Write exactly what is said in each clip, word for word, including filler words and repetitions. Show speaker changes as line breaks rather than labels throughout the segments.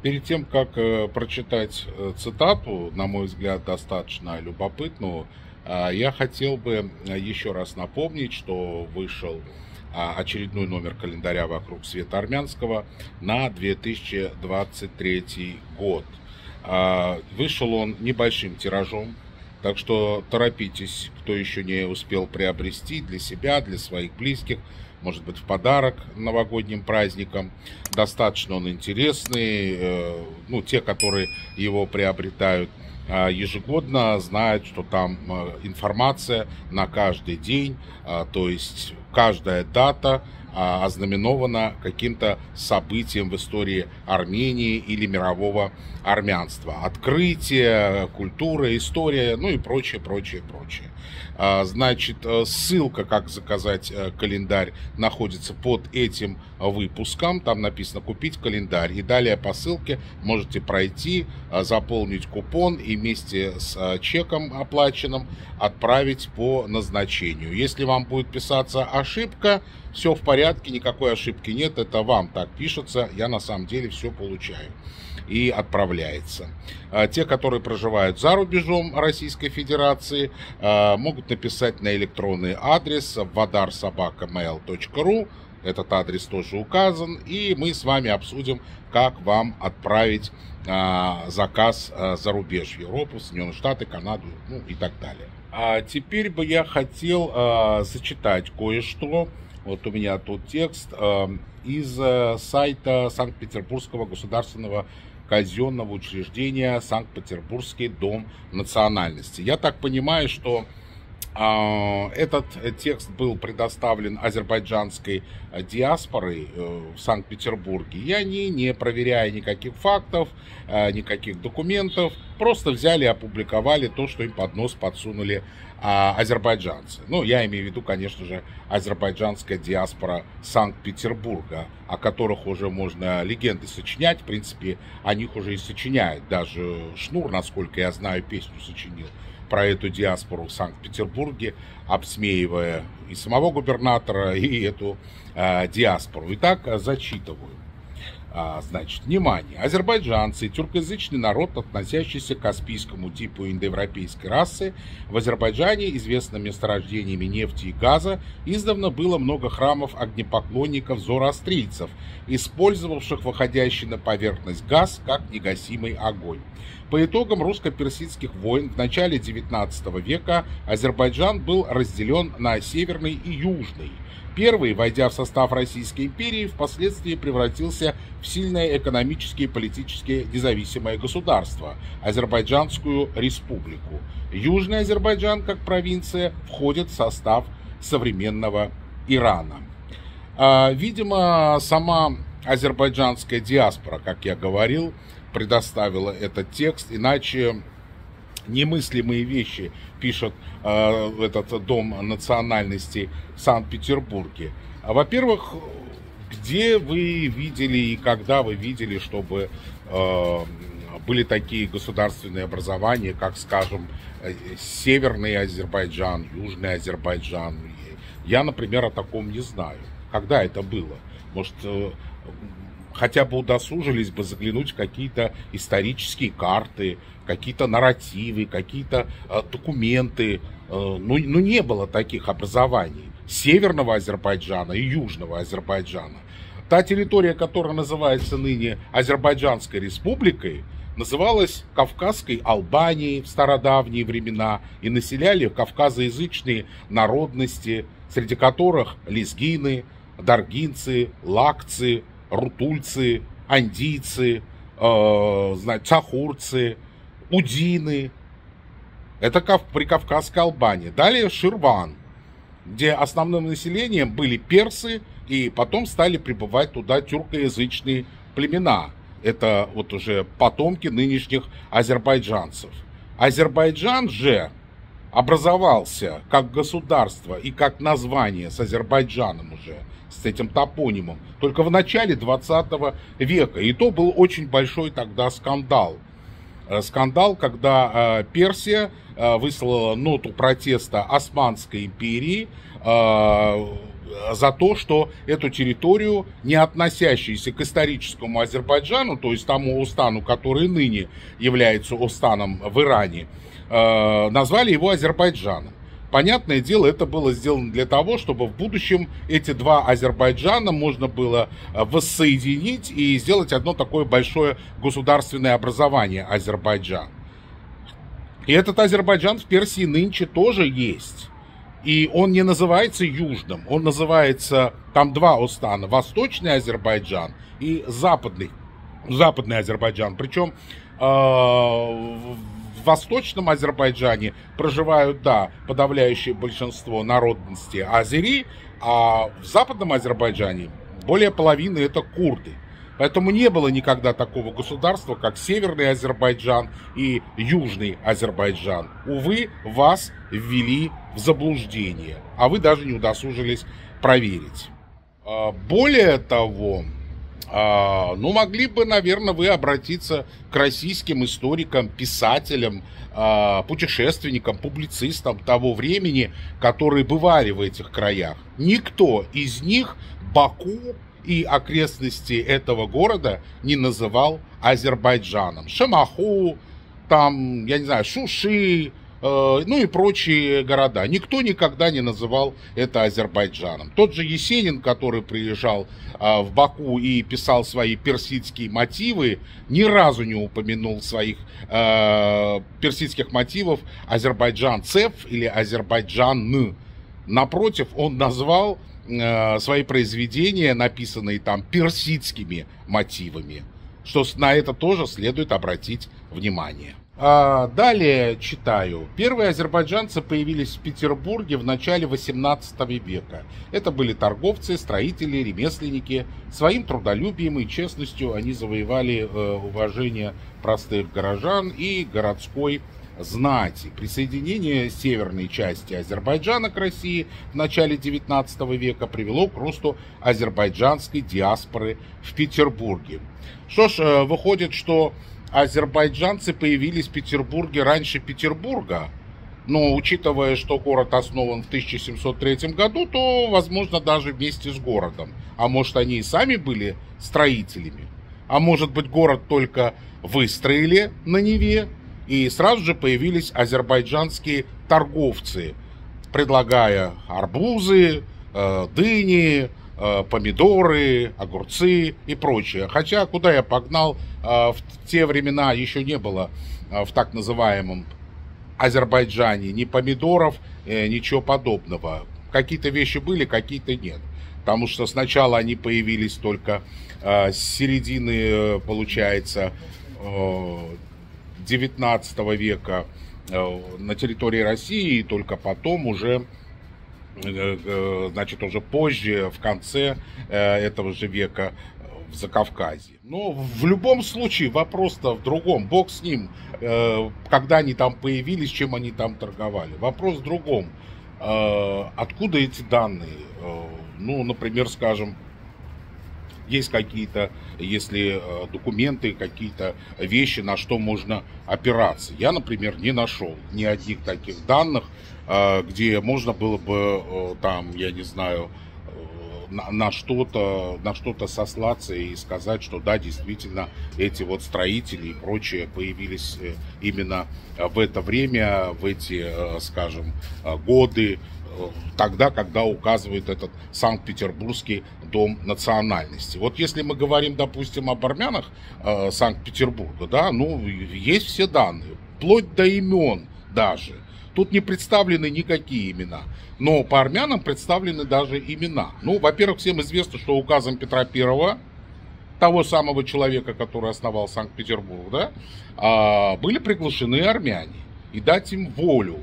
Перед тем, как э, прочитать э, цитату, на мой взгляд, достаточно любопытную, а, я хотел бы э, еще раз напомнить, что вышел а, очередной номер календаря «Вокруг света армянского» на две тысячи двадцать третий год. А, Вышел он небольшим тиражом, так что торопитесь, кто еще не успел приобрести для себя, для своих близких, может быть, в подарок новогодним праздникам. Достаточно он интересный. Ну, те, которые его приобретают ежегодно, знают, что там информация на каждый день, то есть каждая дата ознаменована каким-то событием в истории Армении или мирового армянства. Открытие, культура, история, ну и прочее, прочее, прочее. Значит, ссылка, как заказать календарь, находится под этим выпуском. Там написано «Купить календарь». И далее по ссылке можете пройти, заполнить купон и вместе с чеком оплаченным отправить по назначению. Если вам будет писаться ошибка, все в порядке, никакой ошибки нет, это вам так пишется, я на самом деле все получаю и отправляется. Те, которые проживают за рубежом Российской Федерации, могут написать на электронный адрес водар собака мэйл точка ру, этот адрес тоже указан, и мы с вами обсудим, как вам отправить заказ за рубеж в Европу, Соединенные Штаты, Канаду, ну и так далее. А теперь бы я хотел зачитать кое-что. Вот у меня тут текст э, из э, сайта Санкт-Петербургского государственного казенного учреждения «Санкт-Петербургский дом национальности». Я так понимаю, что э, этот текст был предоставлен азербайджанской диаспорой э, в Санкт-Петербурге, и они, не проверяя никаких фактов, э, никаких документов, просто взяли и опубликовали то, что им под нос подсунули азербайджанцы. Ну, я имею в виду, конечно же, азербайджанская диаспора Санкт-Петербурга, о которых уже можно легенды сочинять. В принципе, о них уже и сочиняют. Даже Шнур, насколько я знаю, песню сочинил про эту диаспору в Санкт-Петербурге, обсмеивая и самого губернатора, и эту э, диаспору. Итак, зачитываю. Значит, внимание, азербайджанцы, тюркоязычный народ, относящийся к каспийскому типу индоевропейской расы, в Азербайджане, известным месторождениями нефти и газа, издавна было много храмов огнепоклонников зороастрийцев, использовавших выходящий на поверхность газ как негасимый огонь. По итогам русско-персидских войн в начале девятнадцатого века Азербайджан был разделен на северный и южный. Первый, войдя в состав Российской империи, впоследствии превратился в сильное экономически и политически независимое государство – Азербайджанскую республику. Южный Азербайджан, как провинция, входит в состав современного Ирана. Видимо, сама азербайджанская диаспора, как я говорил, предоставила этот текст, иначе немыслимые вещи пишет э, этот Дом национальностей в Санкт-Петербурге. Во-первых, где вы видели и когда вы видели, чтобы э, были такие государственные образования, как, скажем, Северный Азербайджан, Южный Азербайджан? Я, например, о таком не знаю. Когда это было? Может, э, хотя бы удосужились бы заглянуть в какие-то исторические карты, какие-то нарративы, какие-то э, документы. Э, ну, ну, не было таких образований Северного Азербайджана и Южного Азербайджана. Та территория, которая называется ныне Азербайджанской республикой, называлась Кавказской Албанией в стародавние времена и населяли кавказоязычные народности, среди которых лезгины, даргинцы, лакцы, рутульцы, андийцы, э, знаете, цахурцы, удины. Это прикавказская Албания. Далее Ширван, где основным населением были персы, и потом стали прибывать туда тюркоязычные племена. Это вот уже потомки нынешних азербайджанцев. Азербайджан же образовался как государство и как название с Азербайджаном уже, с этим топонимом, только в начале двадцатого века. И то был очень большой тогда скандал. скандал, когда Персия выслала ноту протеста Османской империи за то, что эту территорию, не относящуюся к историческому Азербайджану, то есть тому Остану, который ныне является Останом в Иране, назвали его Азербайджаном. Понятное дело, это было сделано для того, чтобы в будущем эти два Азербайджана можно было воссоединить и сделать одно такое большое государственное образование Азербайджан. И этот Азербайджан в Персии нынче тоже есть. И он не называется Южным, он называется, там два Остана, Восточный Азербайджан и Западный, Западный Азербайджан. Причем в Восточном Азербайджане проживают, да, подавляющее большинство народности азери, а в Западном Азербайджане более половины это курды. Поэтому не было никогда такого государства, как Северный Азербайджан и Южный Азербайджан. Увы, вас ввели в заблуждение, а вы даже не удосужились проверить. Более того, ну, могли бы, наверное, вы обратиться к российским историкам, писателям, путешественникам, публицистам того времени, которые бывали в этих краях. Никто из них Баку и окрестности этого города не называл Азербайджаном. Шамаху, там, я не знаю, Шуши, ну и прочие города. Никто никогда не называл это Азербайджаном. Тот же Есенин, который приезжал в Баку и писал свои персидские мотивы, ни разу не упомянул своих персидских мотивов Азербайджан-Цеф или Азербайджан-Н. Напротив, он назвал свои произведения, написанные там персидскими мотивами, что на это тоже следует обратить внимание. А далее читаю. Первые азербайджанцы появились в Петербурге в начале восемнадцатого века. Это были торговцы, строители, ремесленники. Своим трудолюбием и честностью они завоевали э, уважение простых горожан и городской знати. Присоединение северной части Азербайджана к России в начале девятнадцатого века привело к росту азербайджанской диаспоры в Петербурге. Что ж, выходит, что азербайджанцы появились в Петербурге раньше Петербурга, но учитывая, что город основан в тысяча семьсот третьем году, то, возможно, даже вместе с городом. А может, они и сами были строителями? А может быть, город только выстроили на Неве, и сразу же появились азербайджанские торговцы, предлагая арбузы, дыни, помидоры, огурцы и прочее. Хотя, куда я погнал, в те времена еще не было в так называемом Азербайджане ни помидоров, ничего подобного. Какие-то вещи были, какие-то нет. Потому что сначала они появились только с середины, получается, девятнадцатого века на территории России, и только потом уже, значит, уже позже, в конце этого же века в Закавказье. Но в любом случае вопрос-то в другом. Бог с ним, когда они там появились, чем они там торговали. Вопрос в другом. Откуда эти данные? Ну, например, скажем, есть какие-то, если документы, какие-то вещи, на что можно опираться. Я, например, не нашел ни одних таких данных, где можно было бы, там, я не знаю, на, на что-то, на что-то сослаться и сказать, что да, действительно, эти вот строители и прочее появились именно в это время, в эти, скажем, годы, тогда, когда указывает этот Санкт-Петербургский дом национальности. Вот если мы говорим, допустим, об армянах э, Санкт-Петербурга, да, ну, есть все данные, вплоть до имен даже. Тут не представлены никакие имена, но по армянам представлены даже имена. Ну, во-первых, всем известно, что указом Петра Первого, того самого человека, который основал Санкт-Петербург, да, э, были приглашены армяне и дать им волю.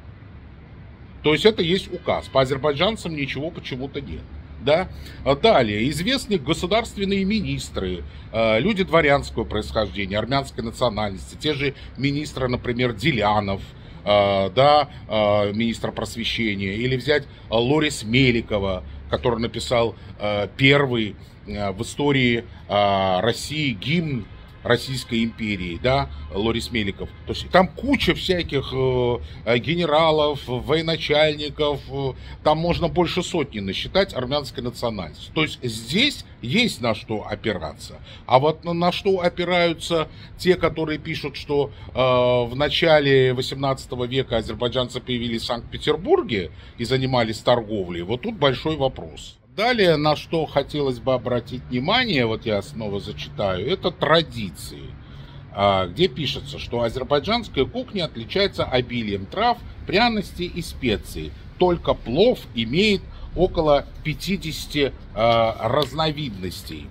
То есть это есть указ. По азербайджанцам ничего почему-то нет. Да? Далее, известные государственные министры, люди дворянского происхождения, армянской национальности, те же министры, например, Делянов, да, министр просвещения, или взять Лорис Меликова, который написал первый в истории России гимн Российской империи, да, Лорис Меликов. То есть там куча всяких э, генералов, военачальников, э, там можно больше сотни насчитать армянской национальности. То есть здесь есть на что опираться. А вот на, на что опираются те, которые пишут, что э, в начале восемнадцатого века азербайджанцы появились в Санкт-Петербурге и занимались торговлей, вот тут большой вопрос. Далее, на что хотелось бы обратить внимание, вот я снова зачитаю, это традиции, где пишется, что азербайджанская кухня отличается обилием трав, пряностей и специй. Только плов имеет около пятидесяти разновидностей.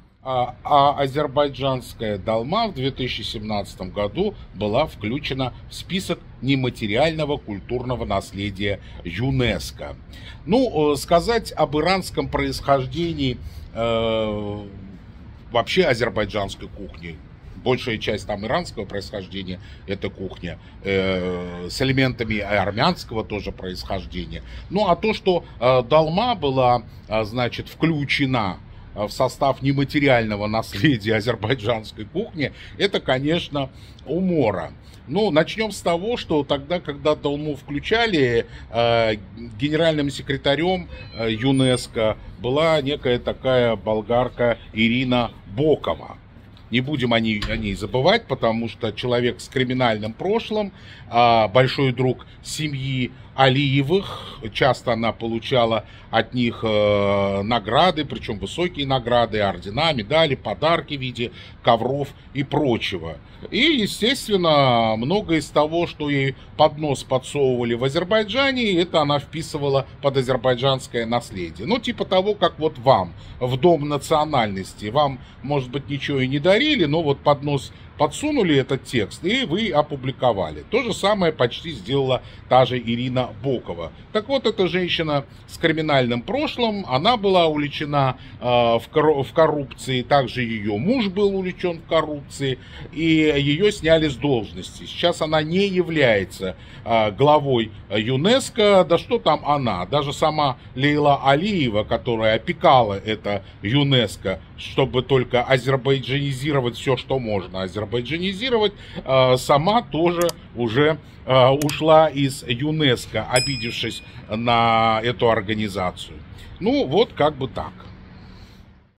А азербайджанская долма в две тысячи семнадцатом году была включена в список нематериального культурного наследия ЮНЕСКО. Ну, сказать об иранском происхождении э, вообще азербайджанской кухни. Большая часть там иранского происхождения – это кухня, э, с элементами армянского тоже происхождения. Ну, а то, что э, долма была, э, значит, включена в состав нематериального наследия азербайджанской кухни, это, конечно, умора. Ну, начнем с того, что тогда, когда долму включали, э, генеральным секретарем э, ЮНЕСКО была некая такая болгарка Ирина Бокова. Не будем о ней, о ней забывать, потому что человек с криминальным прошлым, э, большой друг семьи Алиевых, часто она получала от них э, награды, причем высокие награды, ордена, медали, подарки в виде ковров и прочего. И, естественно, многое из того, что ей под нос подсовывали в Азербайджане, это она вписывала под азербайджанское наследие. Ну, типа того, как вот вам в Дом национальности, вам, может быть, ничего и не дарили, но вот под нос подсунули этот текст, и вы опубликовали. То же самое почти сделала та же Ирина Бокова. Так вот, эта женщина с криминальным прошлым, она была увлечена э, в, кор- в коррупции, также ее муж был увлечен в коррупции, и ее сняли с должности. Сейчас она не является э, главой ЮНЕСКО, да что там она, даже сама Лейла Алиева, которая опекала это ЮНЕСКО, чтобы только азербайджанизировать все, что можно азербайджанизировать, сама тоже уже ушла из ЮНЕСКО, обидевшись на эту организацию. Ну, вот как бы так.